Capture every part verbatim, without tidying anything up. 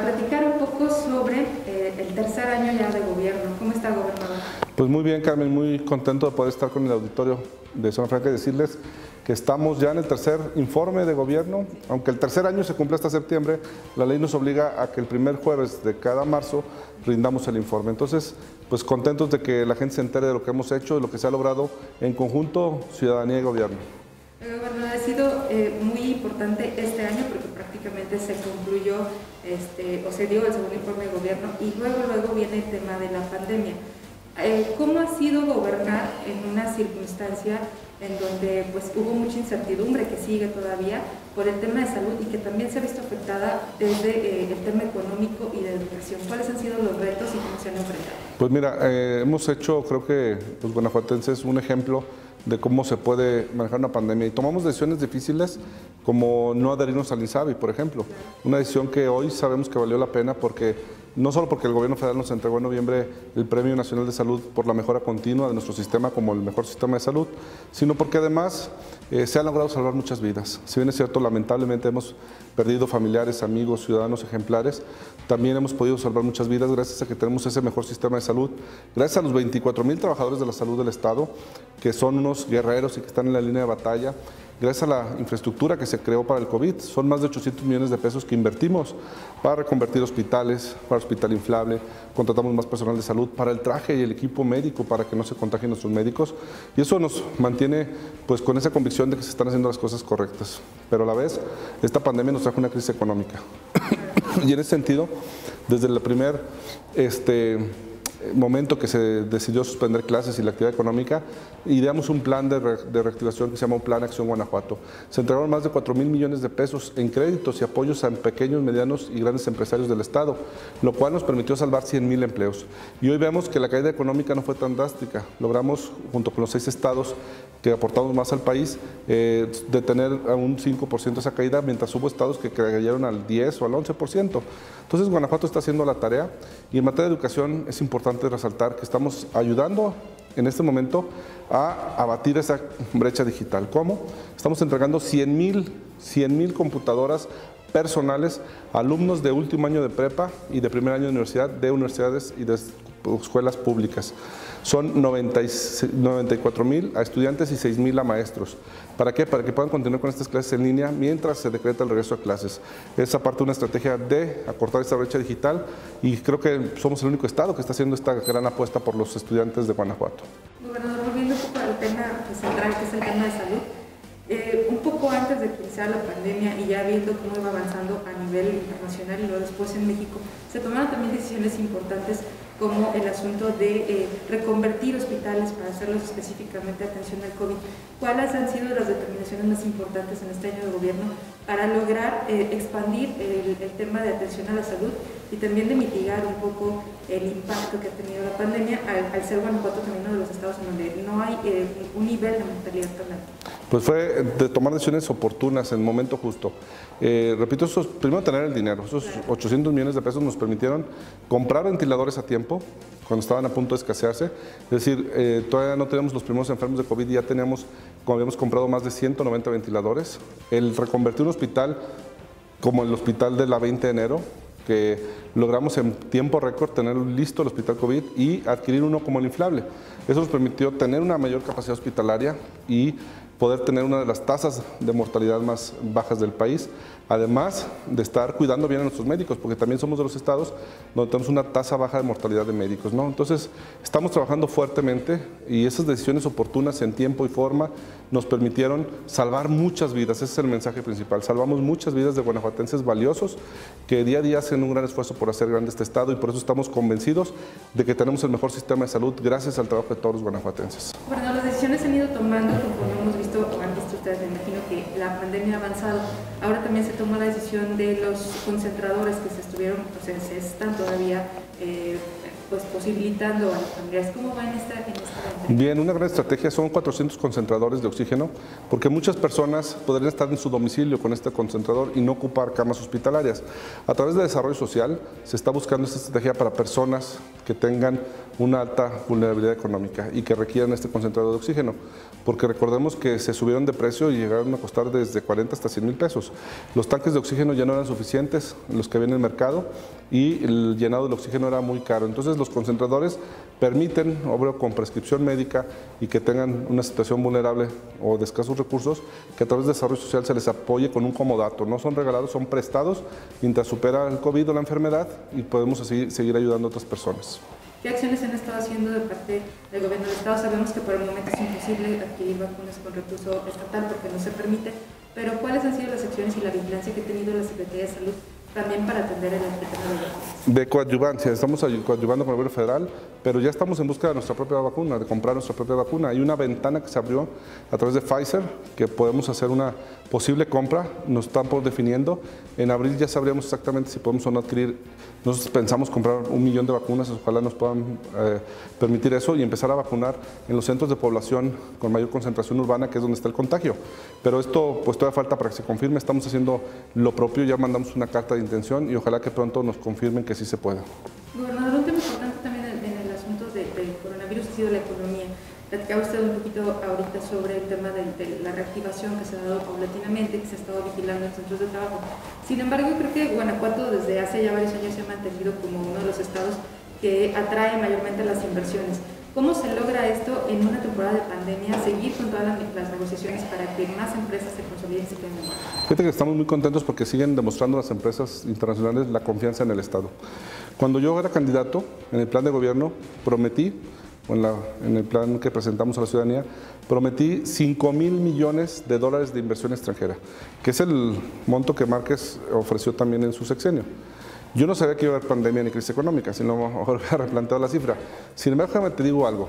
platicar un poco sobre eh, el tercer año ya de gobierno. ¿Cómo está, gobernador? Pues muy bien, Carmen, muy contento de poder estar con el auditorio de Zona Franca y decirles que estamos ya en el tercer informe de gobierno. Aunque el tercer año se cumple hasta septiembre, la ley nos obliga a que el primer jueves de cada marzo rindamos el informe. Entonces, pues contentos de que la gente se entere de lo que hemos hecho, de lo que se ha logrado en conjunto, ciudadanía y gobierno. Gobernador, ha sido eh, muy importante este año porque prácticamente se concluyó este, o se dio el segundo informe de gobierno y luego, luego viene el tema de la pandemia. Eh, ¿Cómo ha sido gobernar en una circunstancia en donde pues, hubo mucha incertidumbre que sigue todavía por el tema de salud y que también se ha visto afectada desde eh, el tema económico y de educación? ¿Cuáles han sido los retos y cómo se han enfrentado? Pues mira, eh, hemos hecho, creo que los guanajuatenses, un ejemplo de cómo se puede manejar una pandemia y tomamos decisiones difíciles como no adherirnos al INSABI, por ejemplo. Una decisión que hoy sabemos que valió la pena porque no solo porque el gobierno federal nos entregó en noviembre el Premio Nacional de Salud por la mejora continua de nuestro sistema como el mejor sistema de salud, sino porque además eh, se han logrado salvar muchas vidas. Si bien es cierto, lamentablemente hemos perdido familiares, amigos, ciudadanos ejemplares, también hemos podido salvar muchas vidas gracias a que tenemos ese mejor sistema de salud, gracias a los veinticuatro mil trabajadores de la salud del Estado, que son unos guerreros y que están en la línea de batalla, gracias a la infraestructura que se creó para el COVID. Son más de ochocientos millones de pesos que invertimos para reconvertir hospitales, para hospital inflable, contratamos más personal de salud, para el traje y el equipo médico para que no se contagien nuestros médicos, y eso nos mantiene pues con esa convicción de que se están haciendo las cosas correctas. Pero a la vez, esta pandemia nos trajo una crisis económica y en ese sentido, desde el primer este, momento que se decidió suspender clases y la actividad económica, ideamos un plan de, re, de reactivación que se llama un Plan Acción Guanajuato. Se entregaron más de cuatro mil millones de pesos en créditos y apoyos a pequeños, medianos y grandes empresarios del Estado, lo cual nos permitió salvar cien mil empleos. Y hoy vemos que la caída económica no fue tan drástica. Logramos, junto con los seis estados que aportamos más al país, eh, detener a un cinco por ciento esa caída, mientras hubo estados que cayeron al diez o al once por ciento. Entonces Guanajuato está haciendo la tarea y en materia de educación es importante resaltar que estamos ayudando en este momento a abatir esa brecha digital. ¿Cómo? Estamos entregando cien mil computadoras personales a alumnos de último año de prepa y de primer año de universidad de universidades y de escuelas públicas. Son noventa y cuatro mil a estudiantes y seis mil a maestros. ¿Para qué? Para que puedan continuar con estas clases en línea mientras se decreta el regreso a clases. Es aparte una estrategia de acortar esta brecha digital y creo que somos el único estado que está haciendo esta gran apuesta por los estudiantes de Guanajuato. Gobernador, volviendo un poco al tema central, que es el tema de salud, eh, un poco antes de que iniciara la pandemia y ya viendo cómo iba avanzando a nivel internacional y luego después en México, se tomaron también decisiones importantes como el asunto de eh, reconvertir hospitales para hacerlos específicamente atención al COVID. ¿Cuáles han sido las determinaciones más importantes en este año de gobierno para lograr eh, expandir el, el tema de atención a la salud y también de mitigar un poco el impacto que ha tenido la pandemia al, al ser Guanajuato también uno de los estados en donde no hay eh, un nivel de mortalidad tan alto? Pues fue de tomar decisiones oportunas en el momento justo. Eh, repito, esos, primero tener el dinero, esos ochocientos millones de pesos nos permitieron comprar ventiladores a tiempo cuando estaban a punto de escasearse, es decir, eh, todavía no teníamos los primeros enfermos de COVID y ya teníamos, como habíamos comprado más de ciento noventa ventiladores. El reconvertir un hospital como el hospital de la veinte de enero, que logramos en tiempo récord tener listo el hospital COVID y adquirir uno como el inflable. Eso nos permitió tener una mayor capacidad hospitalaria y poder tener una de las tasas de mortalidad más bajas del país, además de estar cuidando bien a nuestros médicos, porque también somos de los estados donde tenemos una tasa baja de mortalidad de médicos, ¿no? Entonces, estamos trabajando fuertemente y esas decisiones oportunas en tiempo y forma nos permitieron salvar muchas vidas. Ese es el mensaje principal. Salvamos muchas vidas de guanajuatenses valiosos que día a día hacen un gran esfuerzo por hacer grande este estado y por eso estamos convencidos de que tenemos el mejor sistema de salud gracias al trabajo de todos los guanajuatenses. Bueno, las decisiones se han ido tomando, como hemos visto, o han visto ustedes, me imagino que la pandemia ha avanzado. Ahora también se tomó la decisión de los concentradores que se estuvieron, o sea, se están todavía eh, pues posibilitando a las familias. ¿Cómo va en esta, en esta Bien, una gran estrategia son cuatrocientos concentradores de oxígeno, porque muchas personas podrían estar en su domicilio con este concentrador y no ocupar camas hospitalarias. A través de desarrollo social se está buscando esta estrategia para personas que tengan una alta vulnerabilidad económica y que requieran este concentrador de oxígeno, porque recordemos que se subieron de precio y llegaron a costar desde cuarenta hasta cien mil pesos. Los tanques de oxígeno ya no eran suficientes, los que había en el mercado, y el llenado del oxígeno era muy caro. Entonces los concentradores permiten, obvio, con prescripción médica y que tengan una situación vulnerable o de escasos recursos, que a través de desarrollo social se les apoye con un comodato. No son regalados, son prestados mientras supera el COVID o la enfermedad, y podemos así seguir ayudando a otras personas. ¿Qué acciones se han estado haciendo de parte del gobierno del Estado? Sabemos que por el momento es imposible adquirir vacunas con recurso estatal porque no se permite, pero ¿cuáles han sido las acciones y la vigilancia que ha tenido la Secretaría de Salud también para atender el tema de vacunas? De coadyuvancia, estamos coadyuvando con el gobierno federal, pero ya estamos en busca de nuestra propia vacuna, de comprar nuestra propia vacuna. Hay una ventana que se abrió a través de Pfizer, que podemos hacer una posible compra, nos están por definiendo. En abril ya sabríamos exactamente si podemos o no adquirir. Nosotros pensamos comprar un millón de vacunas, ojalá nos puedan eh, permitir eso y empezar a vacunar en los centros de población con mayor concentración urbana, que es donde está el contagio. Pero esto pues todavía falta para que se confirme, estamos haciendo lo propio, ya mandamos una carta de intención y ojalá que pronto nos confirmen que sí se pueda. Gobernador, un tema importante también en, en el asunto de, del coronavirus ha sido la economía. Platicaba usted un poquito ahorita sobre el tema de, de la reactivación que se ha dado paulatinamente, que se ha estado vigilando en centros de trabajo. Sin embargo, creo que Guanajuato desde hace ya varios años se ha mantenido como uno de los estados que atrae mayormente las inversiones. ¿Cómo se logra esto en una temporada de pandemia, seguir con todas las, las negociaciones para que más empresas se consoliden y se queden en Guanajuato? Fíjate que estamos muy contentos porque siguen demostrando las empresas internacionales la confianza en el Estado. Cuando yo era candidato, en el plan de gobierno, prometí, o en, la, en el plan que presentamos a la ciudadanía, prometí cinco mil millones de dólares de inversión extranjera, que es el monto que Márquez ofreció también en su sexenio. Yo no sabía que iba a haber pandemia ni crisis económica, sino mejor había replanteado la cifra. Sin embargo, te digo algo,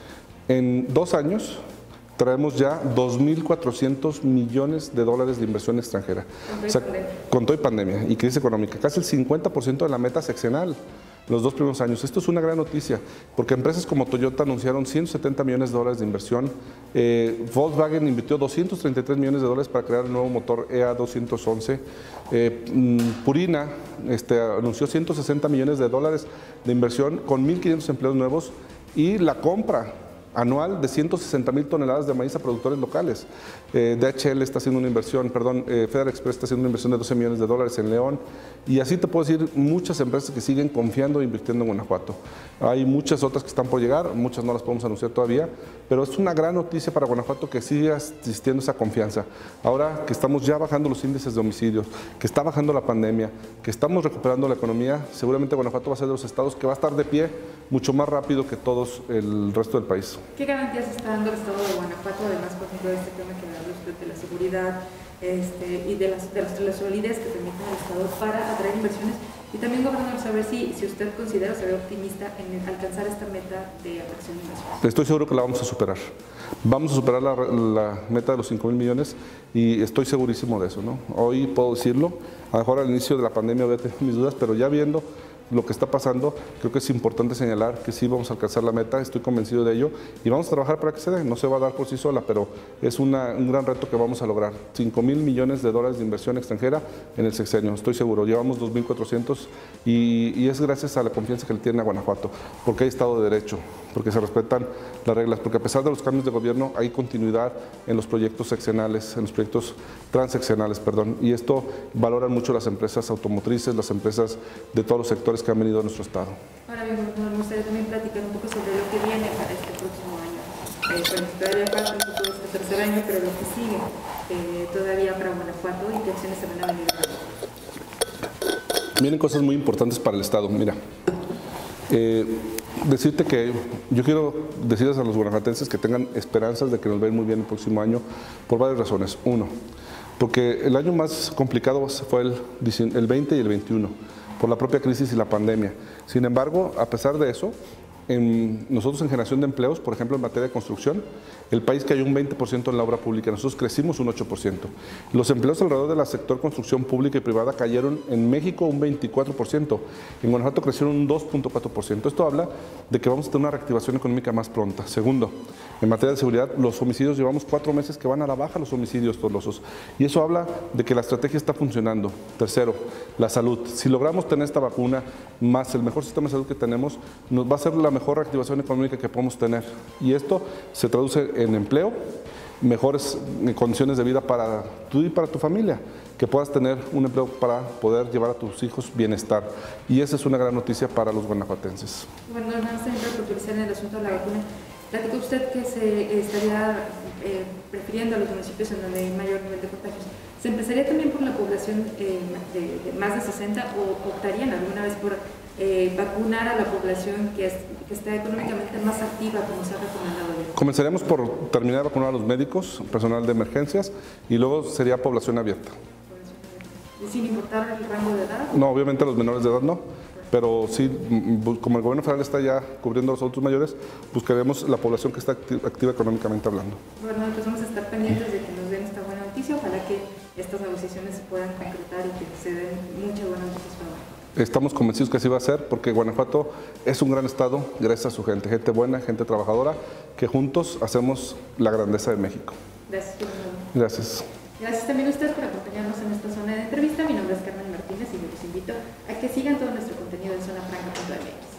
en dos años traemos ya dos mil cuatrocientos millones de dólares de inversión extranjera. O sea, con todo y pandemia y crisis económica, casi el cincuenta por ciento de la meta sexenal. Los dos primeros años. Esto es una gran noticia, porque empresas como Toyota anunciaron ciento setenta millones de dólares de inversión, eh, Volkswagen invirtió doscientos treinta y tres millones de dólares para crear el nuevo motor E A doscientos once, eh, Purina este, anunció ciento sesenta millones de dólares de inversión con mil quinientos empleos nuevos y la compra anual de ciento sesenta mil toneladas de maíz a productores locales. Eh, D H L está haciendo una inversión, perdón, eh, Federal Express está haciendo una inversión de doce millones de dólares en León, y así te puedo decir muchas empresas que siguen confiando e invirtiendo en Guanajuato. Hay muchas otras que están por llegar, muchas no las podemos anunciar todavía, pero es una gran noticia para Guanajuato que siga existiendo esa confianza. Ahora que estamos ya bajando los índices de homicidios, que está bajando la pandemia, que estamos recuperando la economía, seguramente Guanajuato va a ser de los estados que va a estar de pie mucho más rápido que todos el resto del país. ¿Qué garantías está dando el estado de Guanajuato, además, por ejemplo, de este tema que me habló usted de la seguridad este, y de las, de, las, de la solidez que permiten al estado para atraer inversiones? Y también, gobernador, saber si, si usted considera, se ve optimista en alcanzar esta meta de atracción de inversiones. Estoy seguro que la vamos a superar. Vamos a superar la, la meta de los cinco mil millones y estoy segurísimo de eso, ¿no? Hoy puedo decirlo, a lo mejor al inicio de la pandemia voy a tener mis dudas, pero ya viendo lo que está pasando, creo que es importante señalar que sí vamos a alcanzar la meta, estoy convencido de ello y vamos a trabajar para que se dé. No se va a dar por sí sola, pero es una, un gran reto que vamos a lograr. cinco mil millones de dólares de inversión extranjera en el sexenio, estoy seguro. Llevamos dos mil cuatrocientos y, y es gracias a la confianza que le tienen a Guanajuato, porque hay Estado de Derecho, porque se respetan las reglas, porque a pesar de los cambios de gobierno hay continuidad en los proyectos sexenales, en los proyectos transeccionales, perdón, y esto valoran mucho las empresas automotrices, las empresas de todos los sectores que han venido a nuestro estado. Ahora bien, me gustaría también platicar un poco sobre lo que viene para este próximo año. Eh, bueno, todavía falta un poco de este tercer año, pero lo que sigue eh, todavía para Guanajuato y qué acciones se van a venir. Vienen cosas muy importantes para el estado. Mira, eh, decirte que yo quiero decirles a los guanajuatenses que tengan esperanzas de que nos va a ir muy bien el próximo año por varias razones. Uno, porque el año más complicado fue el, el veinte y el veintiuno, por la propia crisis y la pandemia. Sin embargo, a pesar de eso, En, nosotros en generación de empleos, por ejemplo, en materia de construcción, el país cayó un veinte por ciento en la obra pública, nosotros crecimos un ocho por ciento. Los empleos alrededor del sector construcción pública y privada cayeron en México un veinticuatro por ciento, en Guanajuato crecieron un dos punto cuatro por ciento. Esto habla de que vamos a tener una reactivación económica más pronta. Segundo, en materia de seguridad, los homicidios, llevamos cuatro meses que van a la baja los homicidios dolosos, y eso habla de que la estrategia está funcionando. Tercero, la salud. Si logramos tener esta vacuna, más el mejor sistema de salud que tenemos, nos va a ser la mejor reactivación económica que podemos tener. Y esto se traduce en empleo, mejores condiciones de vida para tú y para tu familia, que puedas tener un empleo para poder llevar a tus hijos bienestar. Y esa es una gran noticia para los guanajuatenses. Bueno, nada más también para profundizar en el asunto de la vacuna. Platicó usted que se estaría eh, prefiriendo a los municipios en donde hay mayor nivel de contagios. ¿Se empezaría también por la población eh, de, de más de sesenta o optarían alguna vez por eh, vacunar a la población que, es, que está económicamente más activa, como se ha recomendado? Comenzaríamos por terminar de vacunar a los médicos, personal de emergencias, y luego sería población abierta. ¿Y sin importar el rango de edad? No, obviamente los menores de edad no. Pero sí, como el gobierno federal está ya cubriendo a los adultos mayores, buscaremos la población que está activa, activa económicamente hablando. Bueno, entonces vamos a estar pendientes de que nos den esta buena noticia. Ojalá que estas negociaciones se puedan concretar y que se den muchas buenas noticias para Guanajuato. Estamos convencidos que así va a ser, porque Guanajuato es un gran estado gracias a su gente, gente buena, gente trabajadora, que juntos hacemos la grandeza de México. Gracias. Gracias. Gracias también a ustedes por acompañarnos en esta zona de entrevista. Mi nombre es Carmen Martínez y los invito a que sigan todo nuestro contenido en zona franca punto m x.